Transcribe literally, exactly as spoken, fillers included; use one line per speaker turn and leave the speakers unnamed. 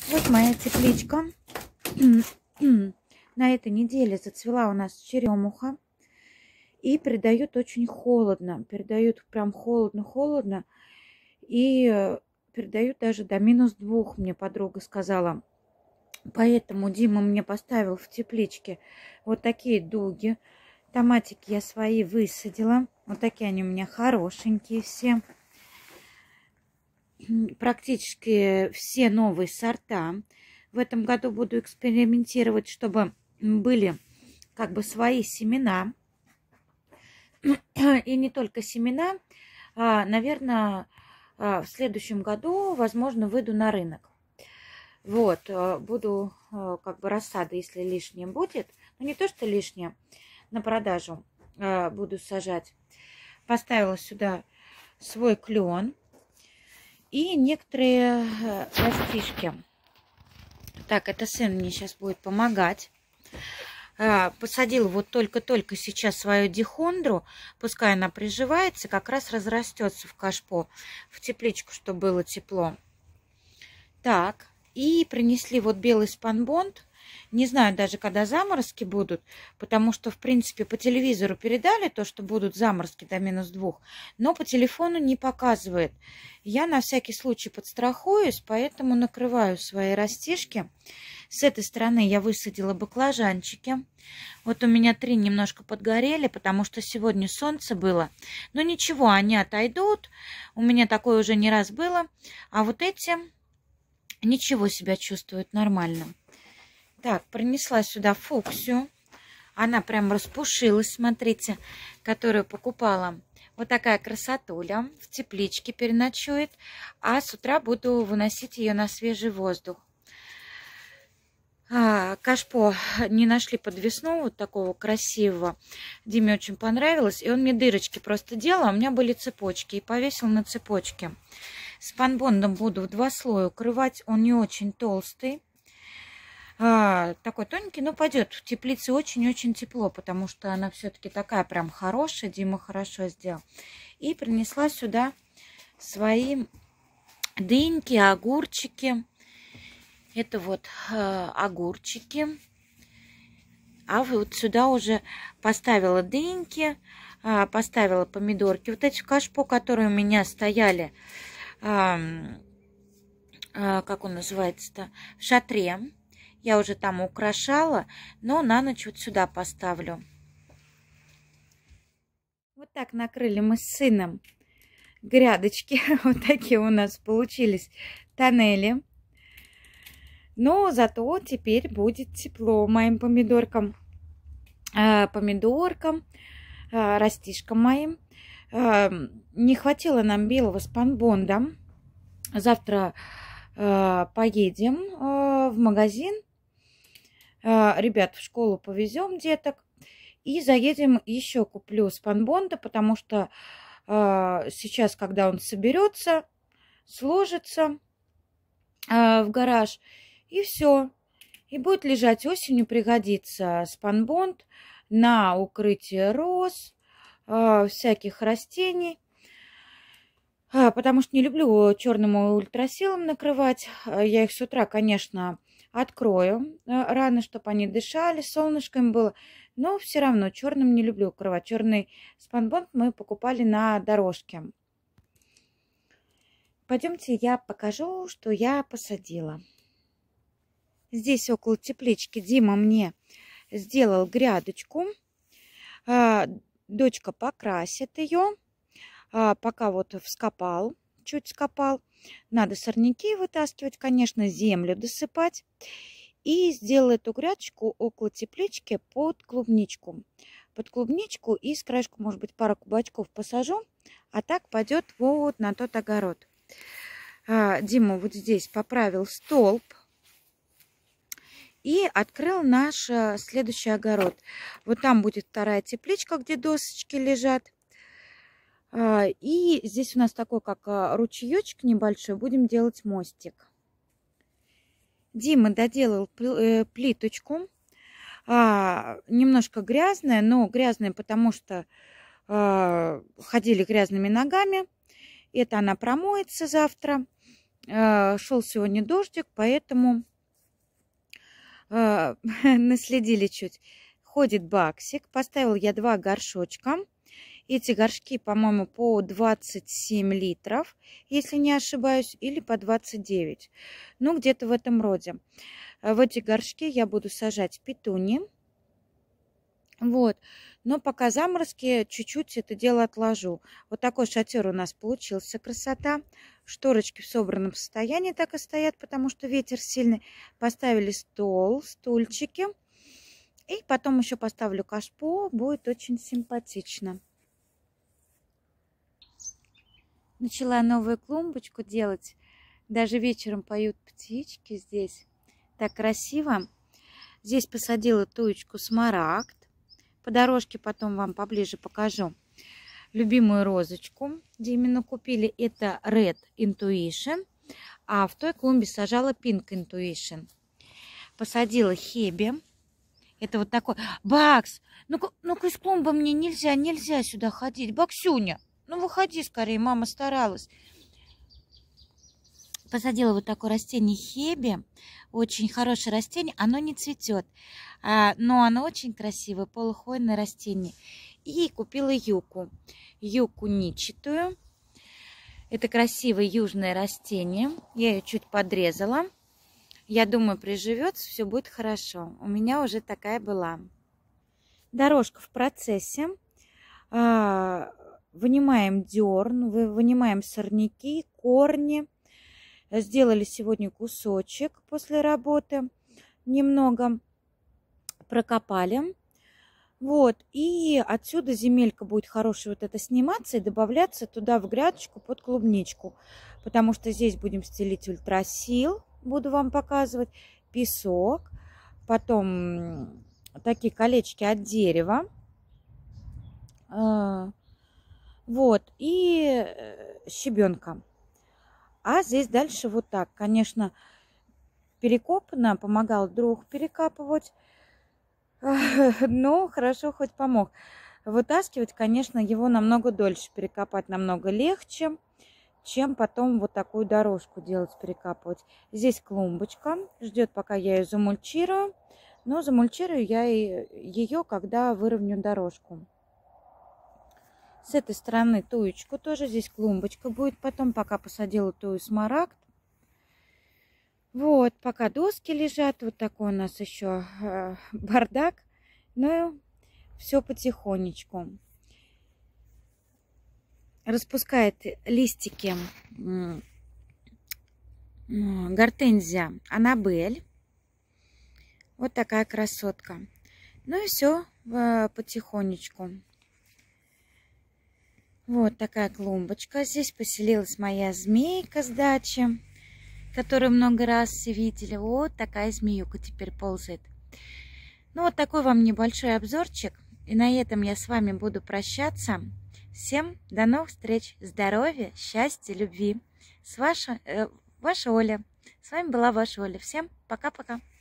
Вот моя тепличка. На этой неделе зацвела у нас черемуха. И передают очень холодно. Передают прям холодно-холодно. И передают даже до минус двух, мне подруга сказала. Поэтому Дима мне поставил в тепличке вот такие дуги. Томатики я свои высадила. Вот такие они у меня хорошенькие все. Практически все новые сорта. В этом году буду экспериментировать, чтобы были как бы свои семена. И не только семена. А, наверное, в следующем году, возможно, выйду на рынок. Вот, буду как бы рассада, если лишнее будет. Ну, не то, что лишнее, на продажу буду сажать. Поставила сюда свой клен и некоторые растишки. Так, это сын мне сейчас будет помогать. Посадила вот только-только сейчас свою дихондру. Пускай она приживается, как раз разрастется в кашпо, в тепличку, чтобы было тепло. Так, и принесли вот белый спанбонд. Не знаю даже, когда заморозки будут, потому что, в принципе, по телевизору передали то, что будут заморозки до минус двух, но по телефону не показывает. Я на всякий случай подстрахуюсь, поэтому накрываю свои растишки. С этой стороны я высадила баклажанчики. Вот у меня три немножко подгорели, потому что сегодня солнце было. Но ничего, они отойдут. У меня такое уже не раз было. А вот эти ничего, себя чувствуют нормально. Так, принесла сюда фуксию. Она прям распушилась, смотрите, которую покупала. Вот такая красотуля. В тепличке переночует. А с утра буду выносить ее на свежий воздух. А, кашпо не нашли подвесного, вот такого красивого. Диме очень понравилось. И он мне дырочки просто делал. А у меня были цепочки. И повесил на цепочке. Спанбондом буду в два слоя укрывать. Он не очень толстый. А, такой тоненький, но пойдет. В теплице очень-очень тепло, потому что она все-таки такая прям хорошая. Дима хорошо сделал. И принесла сюда свои дыньки, огурчики. Это вот э, огурчики. А вот сюда уже поставила дыньки, э, поставила помидорки. Вот эти в кашпо, которые у меня стояли, э, э, как он называется-то, в шатре. Я уже там украшала, но на ночь вот сюда поставлю. Вот так накрыли мы с сыном грядочки. Вот такие у нас получились тоннели. Но зато теперь будет тепло моим помидоркам. Э, помидоркам, э, растишкам моим. Э, не хватило нам белого спанбонда. Завтра э, поедем э, в магазин. Ребят в школу повезем деток и заедем, еще куплю спанбонда, потому что э, сейчас, когда он соберется, сложится э, в гараж, и все, и будет лежать осенью, пригодится спанбонд на укрытие роз, э, всяких растений, э, потому что не люблю черным ультрасилом накрывать. Я их с утра, конечно, открою рано, чтобы они дышали, солнышко им было. Но все равно черным не люблю укрывать. Черный спанбонд мы покупали на дорожке. Пойдемте, я покажу, что я посадила. Здесь около теплички Дима мне сделал грядочку. Дочка покрасит ее. Пока вот вскопал, чуть скопал. Надо сорняки вытаскивать, конечно, землю досыпать. И сделал эту грядочку около теплички под клубничку. Под клубничку и с краешку, может быть, пару кабачков посажу. А так пойдет вот на тот огород. А, Дима вот здесь поправил столб. И открыл наш следующий огород. Вот там будет вторая тепличка, где досочки лежат. И здесь у нас такой, как ручеечек небольшой, будем делать мостик. Дима доделал плиточку. Немножко грязная, но грязная, потому что ходили грязными ногами. Это она промоется завтра. Шел сегодня дождик, поэтому наследили чуть. Ходит Баксик. Поставила я два горшочка. Эти горшки, по-моему, по двадцать семь литров, если не ошибаюсь, или по двадцать девять. Ну, где-то в этом роде. В эти горшки я буду сажать петуни. Вот. Но пока заморозки, чуть-чуть это дело отложу. Вот такой шатер у нас получился. Красота. Шторочки в собранном состоянии так и стоят, потому что ветер сильный. Поставили стол, стульчики. И потом еще поставлю кашпо. Будет очень симпатично. Начала новую клумбочку делать. Даже вечером поют птички здесь. Так красиво. Здесь посадила туечку смарагд. По дорожке потом вам поближе покажу. Любимую розочку, где именно купили, это Red Intuition. А в той клумбе сажала Pink Intuition. Посадила Хеби. Это вот такой. Бакс, ну-ка, ну-ка из клумбы мне нельзя, нельзя сюда ходить. Баксюня. Ну, выходи скорее, мама старалась. Посадила вот такое растение Хеби. Очень хорошее растение. Оно не цветет, но оно очень красивое, полухвойное растение. И купила юку. Юку ничатую. Это красивое южное растение. Я ее чуть подрезала. Я думаю, приживется, все будет хорошо. У меня уже такая была. Дорожка в процессе. Вынимаем дерн, вынимаем сорняки, корни. Сделали сегодня кусочек после работы. Немного прокопали. Вот. И отсюда земелька будет хорошая вот это сниматься и добавляться туда в грядочку под клубничку. Потому что здесь будем стелить ультрасил. Буду вам показывать. Песок. Потом такие колечки от дерева. Вот, и щебенка. А здесь дальше вот так. Конечно, перекопано, помогал друг перекапывать. Но хорошо хоть помог. Вытаскивать, конечно, его намного дольше. Перекопать намного легче, чем потом вот такую дорожку делать, перекапывать. Здесь клумбочка. Ждет, пока я ее замульчирую. Но замульчирую я ее, когда выровню дорожку. С этой стороны туечку тоже. Здесь клумбочка будет потом, пока посадила тую смарагд. Вот, пока доски лежат. Вот такой у нас еще э, бардак. Ну, все потихонечку. Распускает листики э, гортензия Аннабель. Вот такая красотка. Ну и все э, потихонечку. Вот такая клумбочка. Здесь поселилась моя змейка с дачи, которую много раз все видели. Вот такая змеюка теперь ползает. Ну, вот такой вам небольшой обзорчик. И на этом я с вами буду прощаться. Всем до новых встреч. Здоровья, счастья, любви. С вашей, э, ваша Оля. С вами была ваша Оля. Всем пока-пока.